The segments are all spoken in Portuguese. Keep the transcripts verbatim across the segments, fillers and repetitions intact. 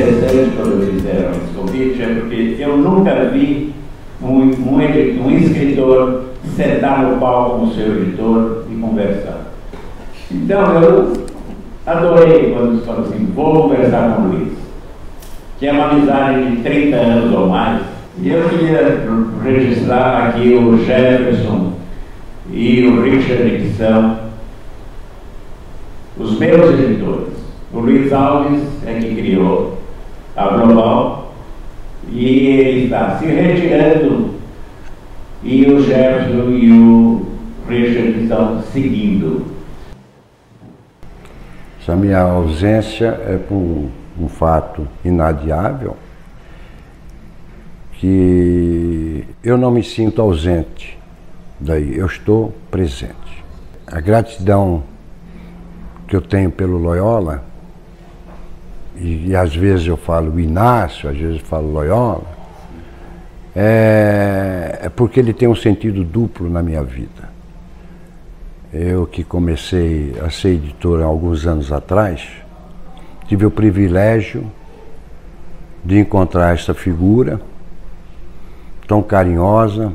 interessante quando fizeram esse convite é porque eu nunca vi um, um, um escritor sentar no palco com o seu editor e conversar. Então eu adorei quando falou assim, vou conversar com o Luiz, que é uma amizade de trinta anos ou mais. E eu queria registrar aqui o Jefferson e o Richard, que são os meus editores. O Luiz Alves é que criou a Global e ele está se retirando, e o Jefferson e o Richard estão seguindo. Essa minha ausência é por um, um fato inadiável, que eu não me sinto ausente daí, eu estou presente. A gratidão que eu tenho pelo Loyola, e, e às vezes eu falo Inácio, às vezes eu falo Loyola, é, é porque ele tem um sentido duplo na minha vida. Eu que comecei a ser editor há alguns anos atrás, tive o privilégio de encontrar essa figura tão carinhosa,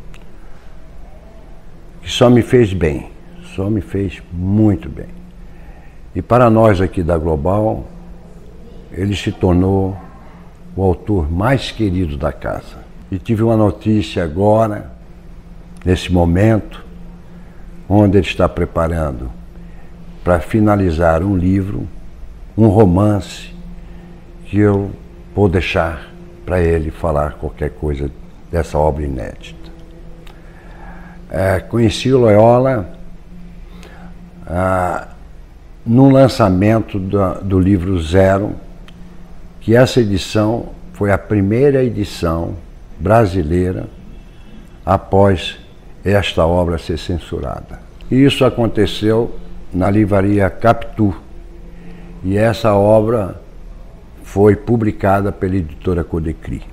que só me fez bem, só me fez muito bem. E para nós aqui da Global, ele se tornou o autor mais querido da casa. E tive uma notícia agora, nesse momento, onde ele está preparando para finalizar um livro, um romance, que eu vou deixar para ele falar qualquer coisa dessa obra inédita. É, conheci o Loyola ah, no lançamento do, do livro Zero, que essa edição foi a primeira edição brasileira após esta obra ser censurada. E isso aconteceu na livraria Capitu, e essa obra foi publicada pela editora Codecri.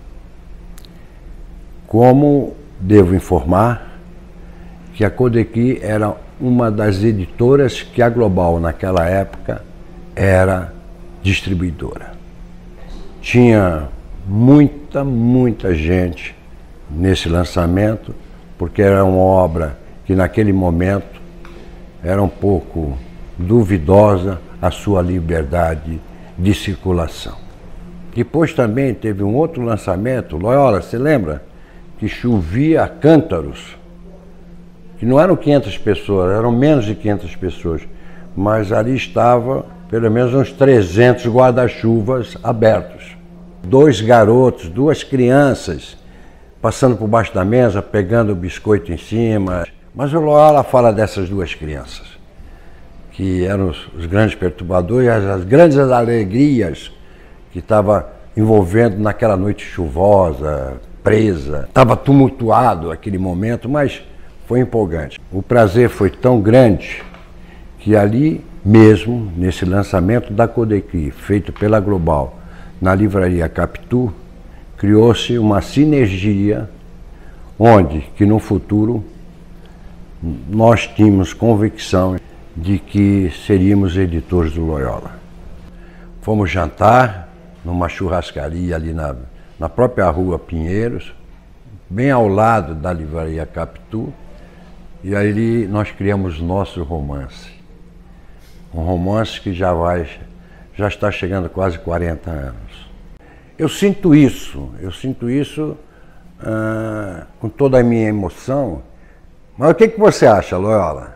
Como devo informar que a Codecri era uma das editoras que a Global naquela época era distribuidora. Tinha muita, muita gente nesse lançamento, porque era uma obra que naquele momento era um pouco duvidosa a sua liberdade de circulação. Depois também teve um outro lançamento, Loyola, você lembra? Que chovia a cântaros, que não eram quinhentas pessoas, eram menos de quinhentas pessoas, mas ali estava pelo menos uns trezentos guarda-chuvas abertos. Dois garotos, duas crianças, passando por baixo da mesa, pegando o biscoito em cima. Mas o Loyola fala dessas duas crianças, que eram os, os grandes perturbadores, as, as grandes alegrias que estava envolvendo naquela noite chuvosa, presa. Estava tumultuado aquele momento, mas foi empolgante. O prazer foi tão grande que ali mesmo, nesse lançamento da Codecri, feito pela Global, na livraria Capitu, criou-se uma sinergia onde, que no futuro, nós tínhamos convicção de que seríamos editores do Loyola. Fomos jantar numa churrascaria ali na, na própria rua Pinheiros, bem ao lado da livraria Capitu, e aí nós criamos nosso romance. Um romance que já vai, já está chegando a quase quarenta anos. Eu sinto isso, eu sinto isso ah, com toda a minha emoção. Mas o que, que você acha, Loyola?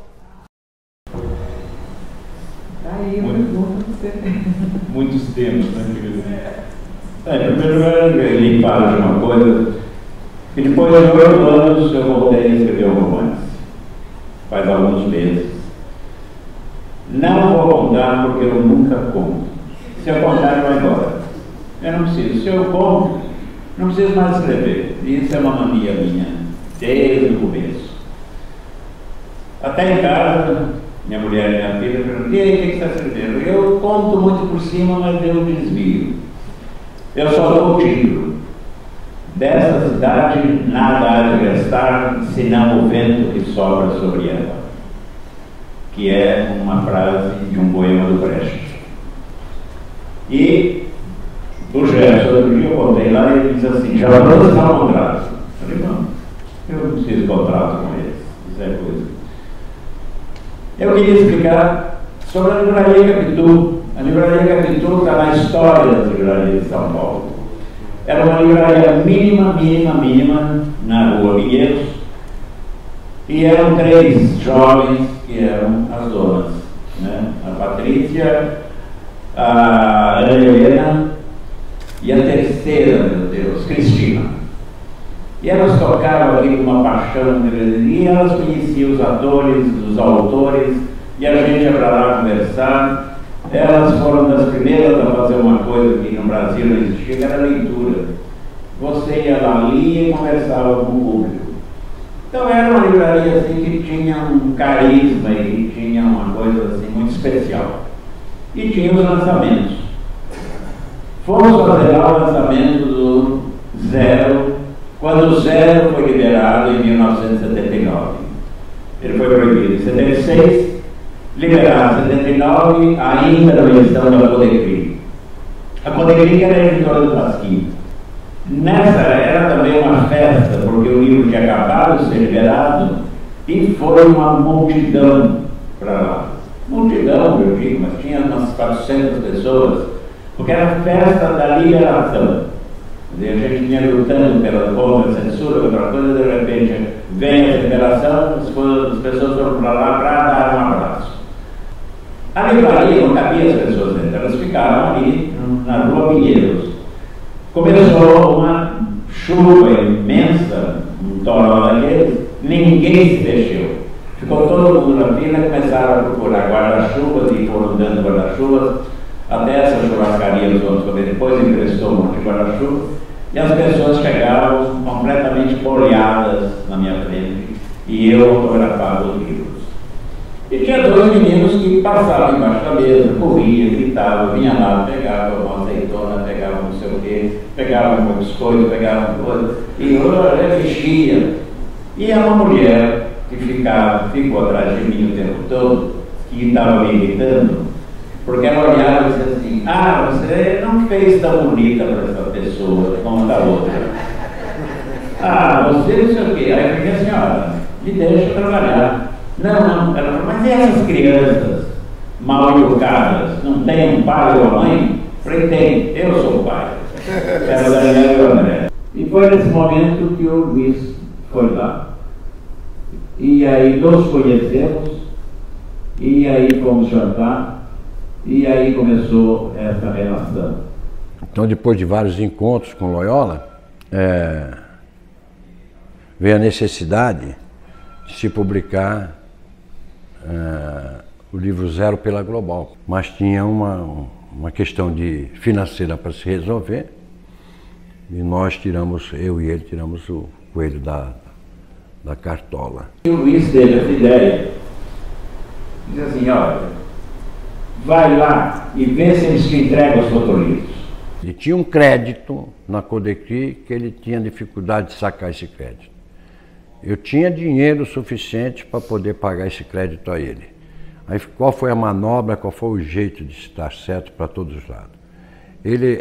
Aí, muito, muitos temas, né? É, em primeiro lugar, ele fala de uma coisa, que depois de oito anos eu voltei a escrever um romance, faz alguns meses. Não vou contar porque eu nunca conto. Se eu contar, eu vou embora. Eu não preciso. Se eu conto, não preciso mais escrever. Isso é uma mania minha, desde o começo. Até em casa, minha mulher e minha filha perguntam: e aí, o que você está escrevendo? Eu conto muito por cima, mas eu desvio. Eu só dou o título. Dessa cidade nada há de restar, senão o vento que sopra sobre ela. Que é uma frase de um poema do Brecht. E O Gerson, outro dia eu contei lá e ele disse assim, já vou assinar o contrato. Eu falei, não, eu não preciso de contrato com eles, isso é coisa. Eu queria explicar sobre a Livraria Capitu. A Livraria Capitu está na história das livrarias de São Paulo. Era uma livraria mínima, mínima, mínima, na rua Pinheiros, e eram três jovens que eram as donas, né? A Patrícia, a Ana Helena e a terceira, meu Deus, Cristina. E elas tocavam aqui com uma paixão grande, e elas conheciam os atores, os autores, e a gente ia para lá conversar. Elas foram das primeiras a fazer uma coisa que no Brasil não existia, que era a leitura. Você ia lá, lia e conversava com o público. Então era uma livraria assim que tinha um carisma e tinha uma coisa assim muito especial. E tinha os lançamentos. Fomos fazer lá o lançamento do Zero, quando o Zero foi liberado em mil novecentos e setenta e nove. Ele foi proibido em setenta e seis, liberado em setenta e nove, ainda na edição da Codecri. A Codecri era a editora do Pasquim. Nessa era também uma festa, porque o livro tinha acabado de ser liberado e foi uma multidão para lá. Multidão, eu digo, mas tinha umas quatrocentas pessoas, porque era a festa da liberação. A gente vinha lutando pela contra a censura, outra coisa, de repente vem a liberação, as pessoas foram para lá para dar um abraço. A livraria não cabia as pessoas dentro, elas ficaram ali na rua Pinheiros. Começou uma chuva imensa, um toró daqueles, ninguém se mexeu. Ficou todo mundo na fila e começaram a procurar guarda-chuvas e foram dando guarda-chuvas até essa churrascaria dos outros comer. Depois emprestou um monte de guarda-chuva e as pessoas chegavam completamente molhadas na minha frente e eu autografava os livros. E tinha dois meninos que passavam embaixo da mesa, corriam, gritavam, vinha lá, pegavam uma azeitona, pegavam não sei o quê, pegavam um biscoito, pegavam coisa, e eu mexia. E uma mulher que ficava, ficou atrás de mim o tempo todo, que estava me irritando, porque ela olhava e dizia assim, ah, você não fez tão bonita para essa pessoa como a outra. Ah, você não sei o quê. Aí eu disse, senhora, me deixa trabalhar. Não, não, ela falou, mas e essas crianças mal educadas? Não tem um pai ou uma mãe? Falei, tem, eu sou o pai. Era da Daniela e o André. E foi nesse momento que o Luiz foi lá. E aí nos conhecemos, e aí fomos jantar, e aí começou essa relação. Então, depois de vários encontros com Loyola, é, veio a necessidade de se publicar Uh, o livro Zero pela Global, mas tinha uma, uma questão de financeira para se resolver e nós tiramos, eu e ele tiramos o coelho da, da cartola. E o Luiz teve essa ideia, diz assim, olha, vai lá e vê se eles te entregam os fotolivros. Ele tinha um crédito na Codecri que ele tinha dificuldade de sacar esse crédito. Eu tinha dinheiro suficiente para poder pagar esse crédito a ele. Aí qual foi a manobra, qual foi o jeito de estar certo para todos os lados? Ele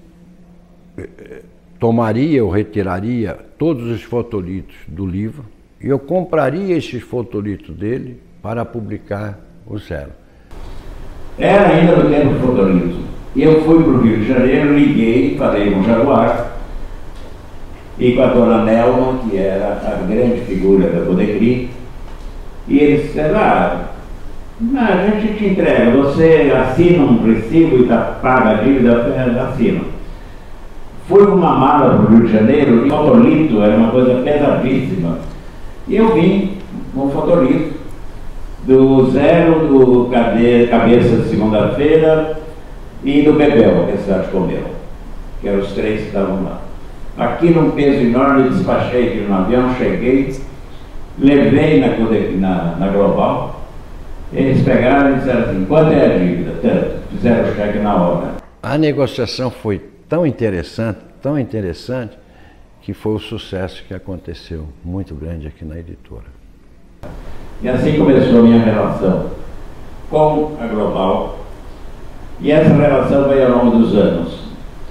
tomaria ou retiraria todos os fotolitos do livro e eu compraria esses fotolitos dele para publicar o Zero. Era ainda no tempo do fotolito. E eu fui para o Rio de Janeiro, liguei, falei com o Jaguar, e com a dona Nelma, que era a grande figura da Codecri, e eles disseram, ah, a gente te entrega, você assina um recibo e tá, paga a dívida, assina. Fui com uma mala para o Rio de Janeiro, e o fotolito era uma coisa pesadíssima. E eu vim com o fotolito do Zero, do Cabeça de Segunda-feira e do Bebel, que a cidade comeu, que eram os três que estavam lá. Aqui num peso enorme, despachei aqui no avião, cheguei, levei na, na, na Global, eles pegaram e disseram assim, quanto é a dívida? Tanto, fizeram o cheque na hora. A negociação foi tão interessante, tão interessante, que foi o sucesso que aconteceu, muito grande aqui na editora. E assim começou a minha relação com a Global, e essa relação veio ao longo dos anos.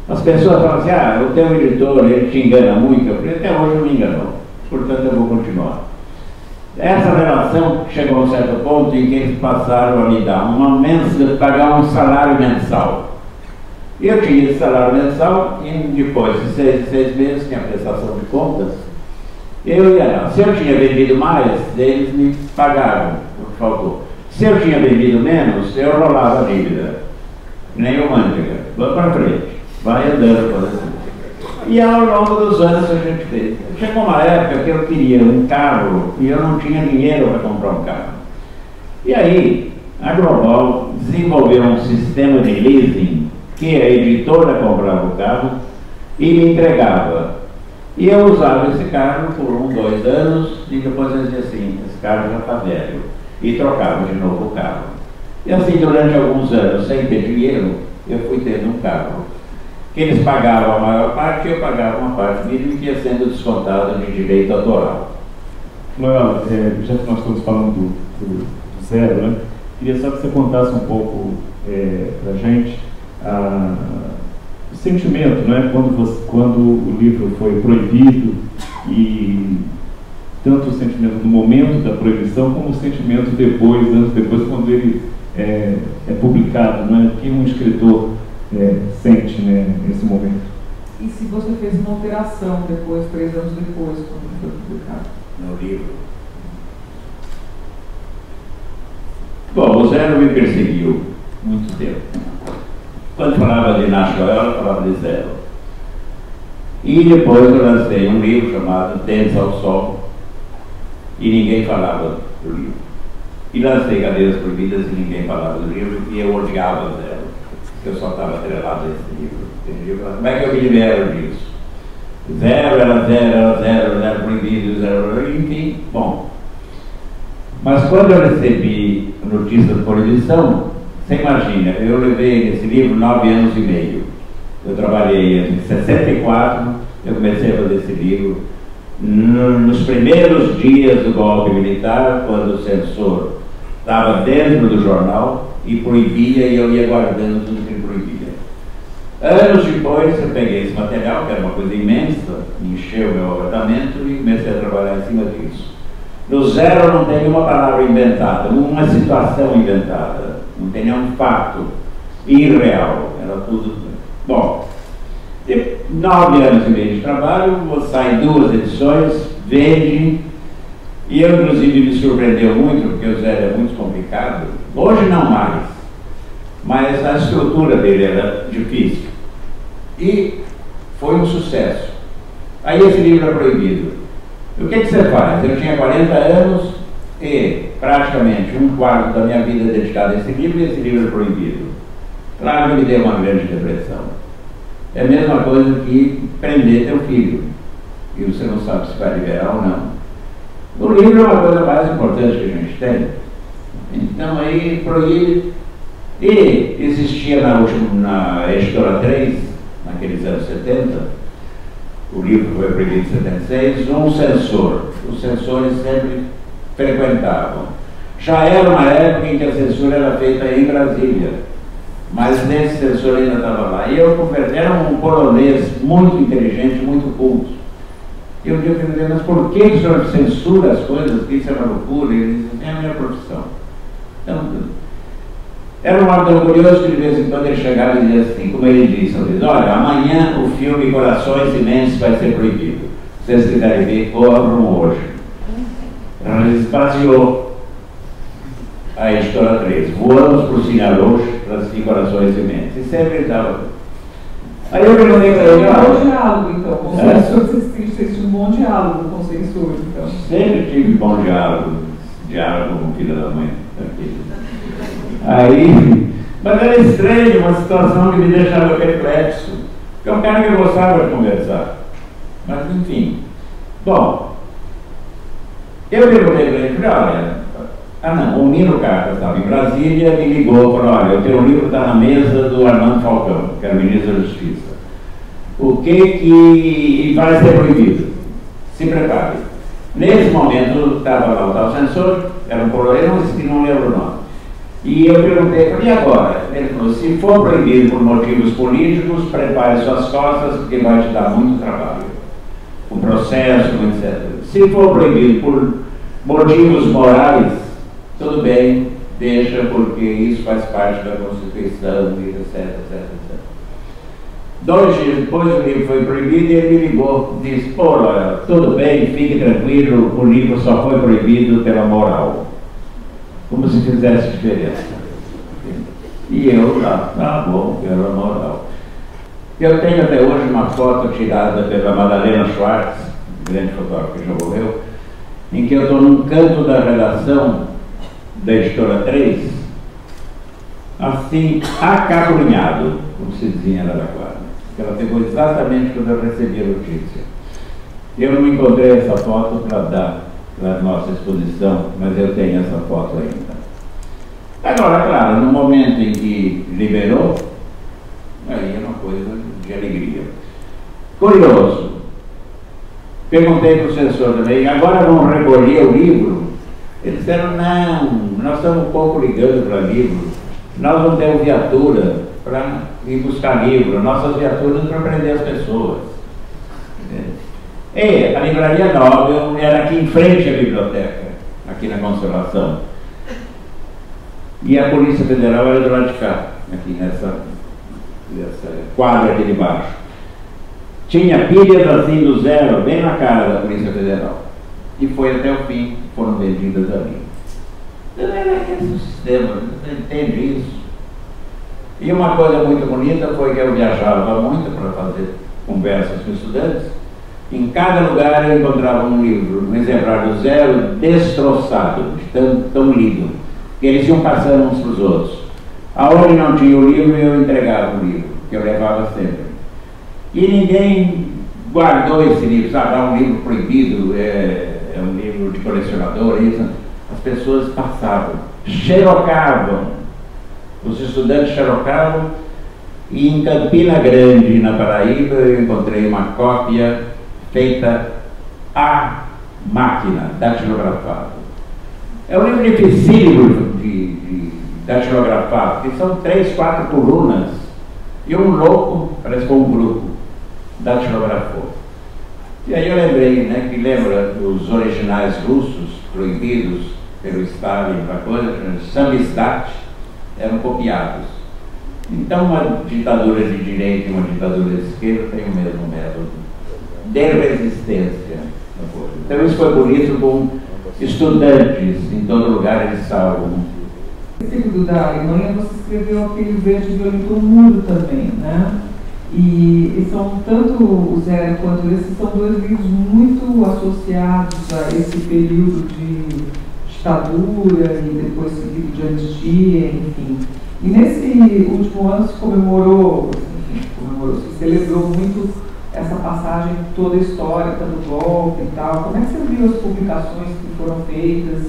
As pessoas falam assim, ah, o teu editor, ele te engana muito. Eu falei, até hoje não me enganou, portanto eu vou continuar. Essa relação chegou a um certo ponto em que eles passaram a me dar uma mensal, pagar um salário mensal. E eu tinha esse salário mensal e depois de seis, seis meses, tinha prestação de contas, eu ia lá. Se eu tinha vendido mais, eles me pagavam o que faltou. Se eu tinha vendido menos, eu rolava a dívida. Nem o manteiga. Vamos para frente. Vai andando por assim. E ao longo dos anos a gente fez. Chegou uma época que eu queria um carro e eu não tinha dinheiro para comprar um carro. E aí, a Global desenvolveu um sistema de leasing que a editora comprava o carro e me entregava. E eu usava esse carro por um, dois anos e depois eu dizia assim, esse carro já está velho. E trocava de novo o carro. E assim, durante alguns anos, sem ter dinheiro, eu fui tendo um carro. Que eles pagavam a maior parte e eu pagava uma parte mínima que ia sendo descontada de direito autoral. Loyola, é, já que nós estamos falando do, do, do zero, né, queria só que você contasse um pouco é, para a gente a, o sentimento, né, quando, você, quando o livro foi proibido, e tanto o sentimento no momento da proibição como o sentimento depois, anos depois, quando ele é, é publicado, né, que um escritor É, sente, né, nesse momento. E se você fez uma alteração depois, três anos depois, quando foi publicado? No livro. Bom, o Zero me perseguiu muito tempo. Quando falava de Inácio Loyola, falava de Zero. E depois eu lancei um livro chamado Tênis ao Sol, e ninguém falava do livro. E lancei Cadeiras Proibidas e ninguém falava do livro, e eu odiava Zero. Eu só estava atrelado a esse livro. Entendi? Como é que eu me libero disso? Zero era zero, era zero, zero proibido, zero, enfim, bom. Mas quando eu recebi a notícia da proibição, você imagina, eu levei esse livro nove anos e meio. Eu trabalhei em sessenta e quatro, eu comecei a fazer esse livro. Nos primeiros dias do golpe militar, quando o censor estava dentro do jornal e proibia, e eu ia guardando tudo que ele proibia. Anos depois, eu peguei esse material, que era uma coisa imensa, encheu o meu apartamento e comecei a trabalhar em cima disso. No Zero não tem uma palavra inventada, uma situação inventada, não tem nenhum fato irreal, era tudo. Bom, de nove anos e meio de trabalho, saem duas edições, vende. E eu, inclusive, me surpreendeu muito, porque o Zero é muito complicado. Hoje não mais, mas a estrutura dele era difícil. E foi um sucesso. Aí esse livro é proibido. O que, que você faz? Eu tinha quarenta anos e praticamente um quarto da minha vida dedicada a esse livro, e esse livro é proibido. Claro que me deu uma grande depressão. É a mesma coisa que prender teu filho, e você não sabe se vai liberar ou não. O livro é uma coisa mais importante que a gente tem. Então aí proíbe. E existia na, última, na editora três, naqueles anos setenta, o livro foi proibido em setenta e seis, um censor. Os censores sempre frequentavam. Já era uma época em que a censura era feita em Brasília, mas nesse censor ainda estava lá. E eu era um polonês muito inteligente, muito culto. E eu digo, mas por que o senhor censura as coisas? Que isso é uma loucura? E ele disse, é a minha profissão. Então, era um órgão curioso que de vez em quando ele chegava e dizia assim, como ele disse, ele disse, olha, amanhã o filme Corações Imensos vai ser proibido. Se vocês quiserem ver, corram hoje. Então ele esvaziou a editora três. Voamos para o Sinaloa para assistir Corações Imensos. E sempre ele estava. Aí eu perguntei para ele, um olha, bom diálogo, então, com o é? censor, vocês tinham um bom diálogo com o censor, então. Sempre tive bom diálogo, diálogo com o filho da mãe. Aí, mas era estranho, uma situação que me deixava perplexo. Porque é um cara que eu gostava de conversar. Mas enfim. Bom, eu perguntei para ele, falei, olha, ah não, o Nino Carta estava em Brasília e me ligou e falou, olha, o teu livro está na mesa do Armando Falcão, que era o ministro da Justiça. O que que vai ser proibido? Se prepare. Nesse momento estava lá o tal censor, era um polonês, não, não lembro o nome. E eu perguntei, falei, e agora? Ele falou, se for proibido por motivos políticos, prepare suas costas, porque vai te dar muito trabalho. O processo, etcétera. Se for proibido por motivos morais, tudo bem, deixa, porque isso faz parte da Constituição, etc, etc, etcétera. Dois dias depois o livro foi proibido e ele me ligou, disse, pô, tudo bem, fique tranquilo, o livro só foi proibido pela moral. Como se fizesse diferença. E eu lá, tá bom, pela moral. Eu tenho até hoje uma foto tirada pela Madalena Schwartz, grande fotógrafa que já morreu, em que eu estou num canto da redação da Editora três, assim, acabrunhado, como se dizia em Araraquara. Ela pegou exatamente quando eu recebi a notícia. Eu não encontrei essa foto para dar para a nossa exposição, mas eu tenho essa foto ainda. Agora, claro, no momento em que liberou, aí é uma coisa de alegria. Curioso, perguntei para o censor também, agora vão recolher o livro? Eles disseram, não, nós estamos um pouco ligando para livro, nós não temos viatura para ir buscar livro, nossas viaturas para prender as pessoas. E a Livraria Nobel era aqui em frente à biblioteca, aqui na Consolação. E a Polícia Federal era do lado de cá, aqui nessa, nessa quadra aqui de baixo. Tinha pilhas assim do zero, bem na cara da Polícia Federal. E foi até o fim, foram vendidas ali. Era esse sistema, você entende isso? E uma coisa muito bonita foi que eu viajava muito para fazer conversas com estudantes. Em cada lugar eu encontrava um livro, um exemplar do zero, destroçado, de tão, tão lido. E eles iam passando uns para os outros. Aonde não tinha o livro, eu entregava o livro, que eu levava sempre. E ninguém guardou esse livro, sabe? É um livro proibido, é, é um livro de colecionador, isso. As pessoas passavam, xerocavam. Os estudantes xerocavam. E em Campina Grande, na Paraíba, eu encontrei uma cópia feita à máquina, datilografada. É um livro dificílimo de, de datilografar, porque são três, quatro colunas, e um louco, parece que um grupo, datilografou. E aí eu lembrei, né, que lembra dos originais russos, proibidos pelo Stalin, para coisa, samizdat, eram copiados. Então uma ditadura de direita e uma ditadura de esquerda tem o mesmo método de resistência. Então isso foi bonito com estudantes, em todo lugar eles salvam. Esse livro da Alemanha, você escreveu aquele Verde Violento Muro também, né? E, e são tanto o Zero quanto esse são dois livros muito associados a esse período de ditadura e depois seguido de anistia, enfim. E nesse último ano se comemorou, enfim, comemorou, se celebrou muito essa passagem toda histórica do golpe e tal. Como é que você viu as publicações que foram feitas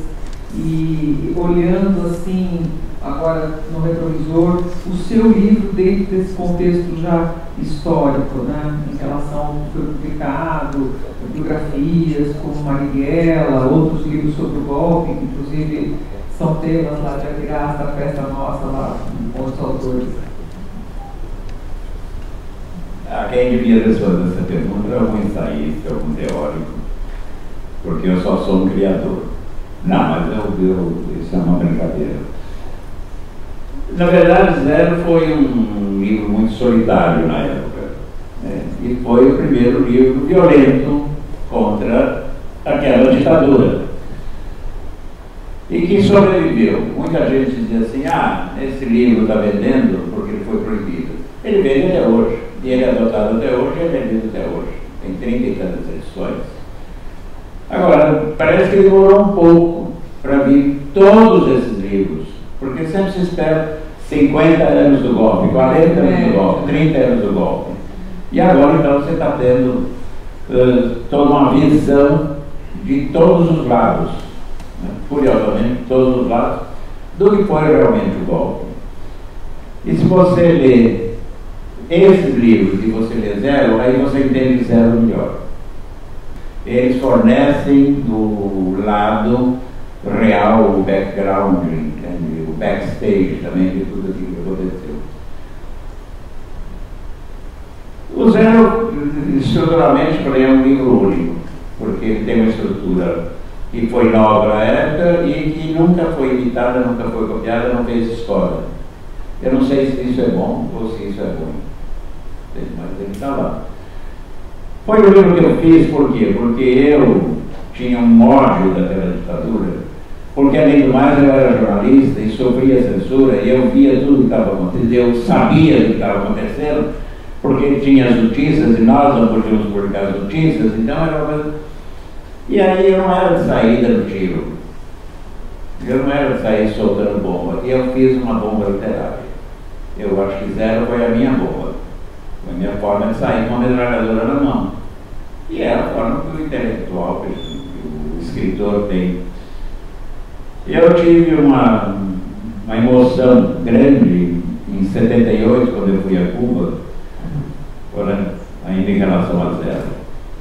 e, olhando assim, agora no retrovisor, o seu livro dentro desse contexto já histórico, né, em relação ao que foi publicado, biografias como Marighella, outros livros sobre o golpe, que inclusive são temas lá de Aguirás, da festa nossa lá com os autores? Ah, quem devia responder essa pergunta é algum ensaísta, algum teórico, porque eu só sou um criador. Não, mas eu, eu, isso é uma brincadeira. Na verdade, Zero foi um livro muito solidário na época, né? E foi o primeiro livro violento contra aquela ditadura. E que sobreviveu. Muita gente dizia assim, ah, esse livro está vendendo porque ele foi proibido. Ele vende até hoje. E ele é adotado até hoje e é vendido até hoje. Tem trinta e tantas edições. Agora, parece que demorou um pouco para vir todos esses livros, porque sempre se espera cinquenta anos do golpe, quarenta anos do golpe, trinta anos do golpe. E agora, então, você está tendo uh, toda uma visão de todos os lados, né? Curiosamente, todos os lados, do que foi realmente o golpe. E se você lê esses livros e você lê Zero, aí você entende Zero melhor. Eles fornecem do lado real, o background, entende? backstage também de tudo aquilo que aconteceu. O Zero, estruturalmente, para mim é um livro único, porque ele tem uma estrutura que foi nova na época e que nunca foi editada, nunca foi copiada, não fez história. Eu não sei se isso é bom ou se isso é ruim, mas ele está lá. Foi o livro que eu fiz, por quê? Porque eu tinha um ódio daquela ditadura, porque além do mais eu era jornalista e sofria censura e eu via tudo que estava acontecendo, eu sabia o que estava acontecendo, porque tinha as notícias e nós não podíamos publicar as notícias, então era uma coisa... E aí eu não era de saída no tiro, eu não era de sair soltando bomba, e eu fiz uma bomba literária. Eu acho que Zero foi a minha bomba, foi a minha forma de sair com uma metralhadora na mão. E é a forma que o intelectual, que o escritor tem. Eu tive uma, uma emoção grande em setenta e oito, quando eu fui a Cuba, ainda em relação a Zero.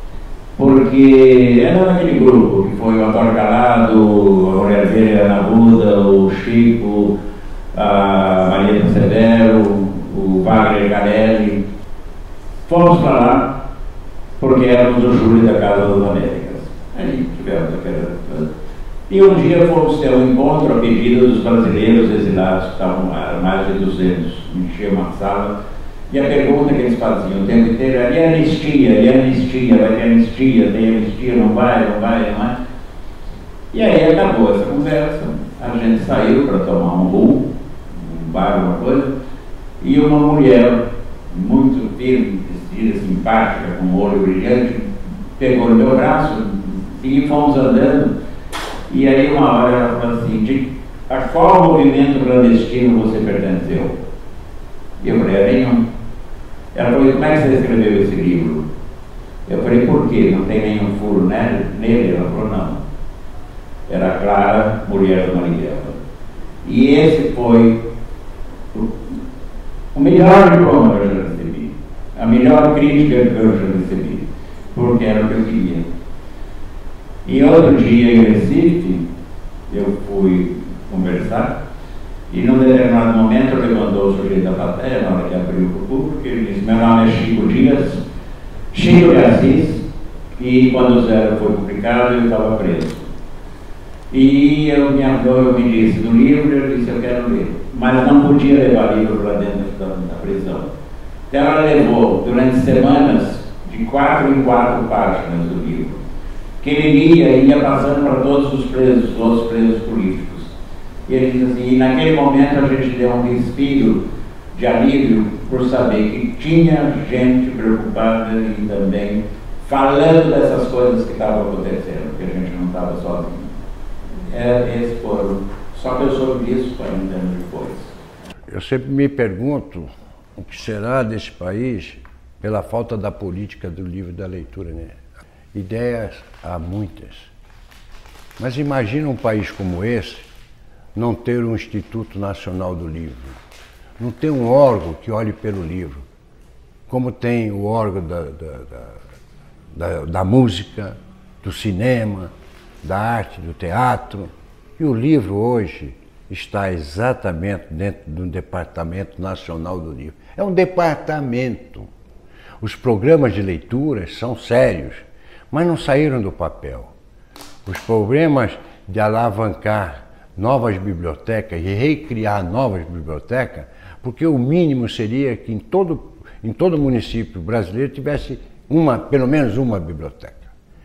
Porque era naquele grupo que foi o Antônio Calado, o Aurélio Vieira na Buda, o Chico, a Marieta Severo, o Wagner Garelli. Fomos para lá porque éramos o júri da Casa das Américas. Aí tivemos aquela coisa. E um dia fomos ter um encontro a pedido dos brasileiros exilados, que estavam lá, mais de duzentos, enchia uma sala. E a pergunta que eles faziam o tempo inteiro era: e anistia, e anistia, vai ter anistia, tem anistia, não vai, não vai, não vai. E aí acabou essa conversa, a gente saiu para tomar um rum, um bar, uma coisa, e uma mulher muito firme, vestida, simpática, com um olho brilhante, pegou no meu braço e fomos andando. E aí uma hora ela falou assim: de a qual movimento clandestino você pertenceu? E eu falei: a nenhum. Ela falou: como é que você escreveu esse livro? Eu falei: por quê? Não tem nenhum furo nele? Ela falou: não. Era Clara, mulher do Marighella. E esse foi o, o melhor diploma que eu já recebi, a melhor crítica que eu já recebi, porque era o que eu queria. E outro dia em Recife, eu fui conversar, e num determinado momento levantou o sujeito da plateia, na hora que abriu para o público, ele disse: meu nome é Chico Dias, Chico de Assis, e quando o Zero foi publicado eu estava preso. E eu me, eu me disse do livro, eu disse: eu quero ler, mas não podia levar livro para dentro da, da prisão. Então ela levou durante semanas de quatro em quatro páginas do livro, que ele lia e ia passando para todos os presos, os outros presos políticos. E ele diz assim: e naquele momento a gente deu um respiro de alívio por saber que tinha gente preocupada e também falando dessas coisas que estavam acontecendo, que a gente não estava sozinho. É, esse foram. Só que eu soube disso quarenta anos depois. Eu sempre me pergunto o que será desse país pela falta da política do livro e da leitura, né? Ideias há muitas. Mas imagina um país como esse não ter um Instituto Nacional do Livro, não ter um órgão que olhe pelo livro, como tem o órgão da, da, da, da, da música, do cinema, da arte, do teatro. E o livro hoje está exatamente dentro do Departamento Nacional do Livro. É um departamento. Os programas de leitura são sérios, mas não saíram do papel. Os problemas de alavancar novas bibliotecas e recriar novas bibliotecas, porque o mínimo seria que em todo, em todo município brasileiro tivesse uma, pelo menos uma biblioteca.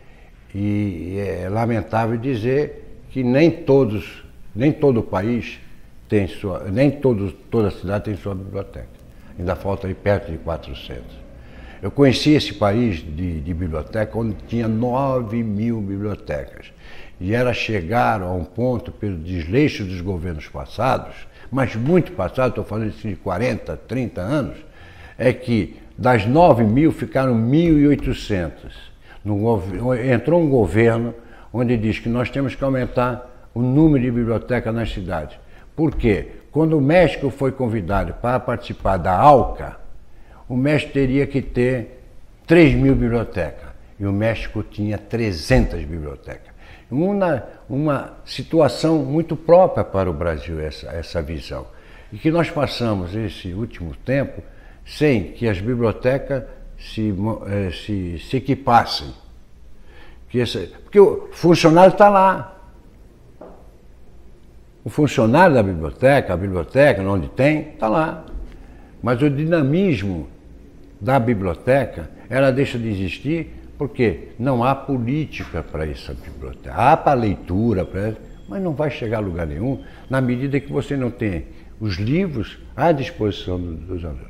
E é lamentável dizer que nem todos, nem todo o país tem sua, nem todos, toda cidade tem sua biblioteca. Ainda falta aí perto de quatrocentas. Eu conheci esse país de, de biblioteca onde tinha nove mil bibliotecas. E elas chegaram a um ponto, pelo desleixo dos governos passados, mas muito passados, estou falando de quarenta, trinta anos, é que das nove mil ficaram mil e oitocentas. Entrou um governo onde diz que nós temos que aumentar o número de bibliotecas nas cidades. Por quê? Quando o México foi convidado para participar da ALCA, o México teria que ter três mil bibliotecas. E o México tinha trezentas bibliotecas. uma, uma situação muito própria para o Brasil, essa, essa visão. E que nós passamos esse último tempo sem que as bibliotecas se, se, se equipassem. Que esse, porque o funcionário está lá. O funcionário da biblioteca, a biblioteca, onde tem, está lá. Mas o dinamismo da biblioteca, ela deixa de existir porque não há política para essa biblioteca. Há para leitura, pra, mas não vai chegar a lugar nenhum na medida que você não tem os livros à disposição dos alunos.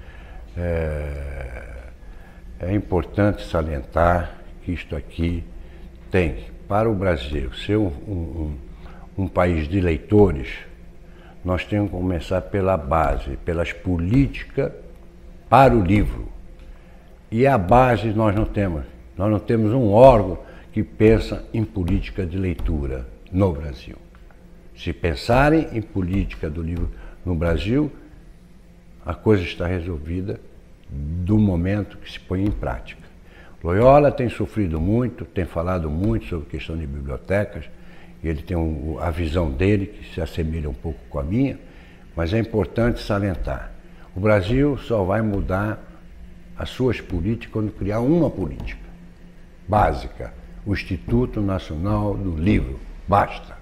É, é importante salientar que isto aqui tem, para o Brasil ser um, um, um país de leitores, nós temos que começar pela base, pelas políticas para o livro. E a base nós não temos. Nós não temos um órgão que pensa em política de leitura no Brasil. Se pensarem em política do livro no Brasil, a coisa está resolvida do momento que se põe em prática. Loyola tem sofrido muito, tem falado muito sobre questão de bibliotecas, e ele tem um, a visão dele que se assemelha um pouco com a minha, mas é importante salientar. O Brasil só vai mudar as suas políticas quando criar uma política básica, o Instituto Nacional do Livro. Basta.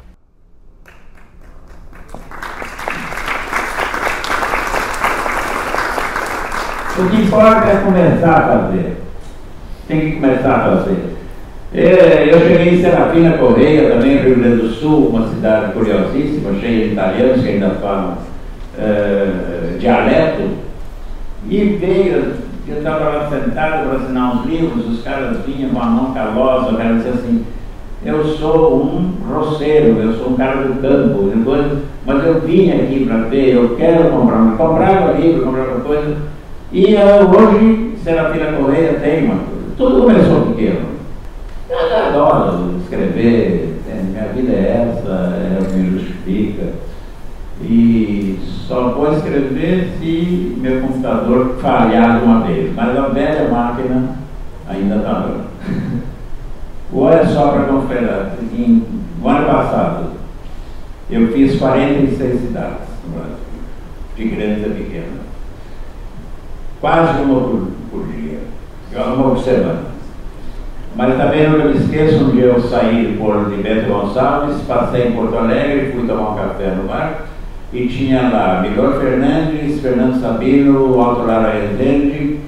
O que importa é começar a fazer. Tem que começar a fazer. É, eu cheguei em Serafina Correia, também no Rio Grande do Sul, uma cidade curiosíssima, cheia de italianos que ainda falam é, dialeto, e veio. Eu estava lá sentado para assinar uns livros, os caras vinham com a mão calosa, o cara dizia assim, eu sou um roceiro, eu sou um cara do campo, depois, mas eu vim aqui para ver, eu quero comprar, comprava livro, comprava coisa, e uh, hoje Serafina Correia tem uma coisa, tudo começou pequeno. Eu adoro escrever, minha vida é essa, ela me justifica. E só vou escrever se meu computador falhar uma vez, mas a velha máquina ainda está dando. Olha só para conferir, no ano passado eu fiz quarenta e seis cidades no Brasil, de grandes a pequenas, quase uma por, por dia, uma por semana. Mas também não me esqueço, um dia eu saí de Porto de Bento Gonçalves, passei em Porto Alegre, fui tomar um café no bar, e tinha lá Miguel Fernandes, Fernando Sabino, Alto Lara Rezende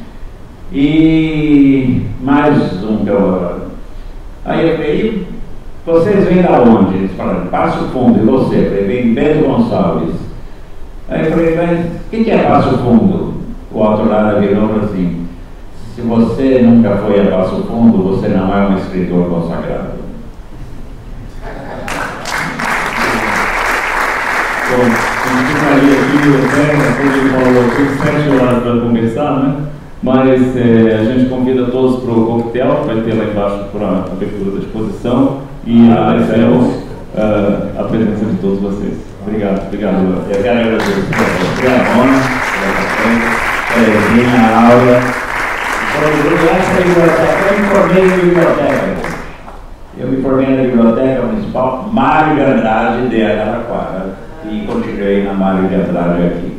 e mais um que eu... Aí eu falei, vocês vêm da onde? Eles falaram, Passo Fundo, e você? Eu falei, vem Bento Gonçalves. Aí eu falei, mas o que, que é Passo Fundo? O Alto Lara virou assim, se você nunca foi a Passo Fundo, você não é um escritor consagrado. Bom, a gente ficaria aqui até, depois ele falou aqui, sete horas para conversar, né? Mas é, a gente convida todos para o coquetel, que vai ter lá embaixo para a abertura da exposição, e ah, agradecemos uh, a presença de todos vocês. Obrigado, obrigado. Eu quero agradecer a Mona, a aula. Eu me formei na biblioteca. Eu me formei na Biblioteca Municipal Mário de Andrade de Araraquara e continuei na Mário de Andrade aqui.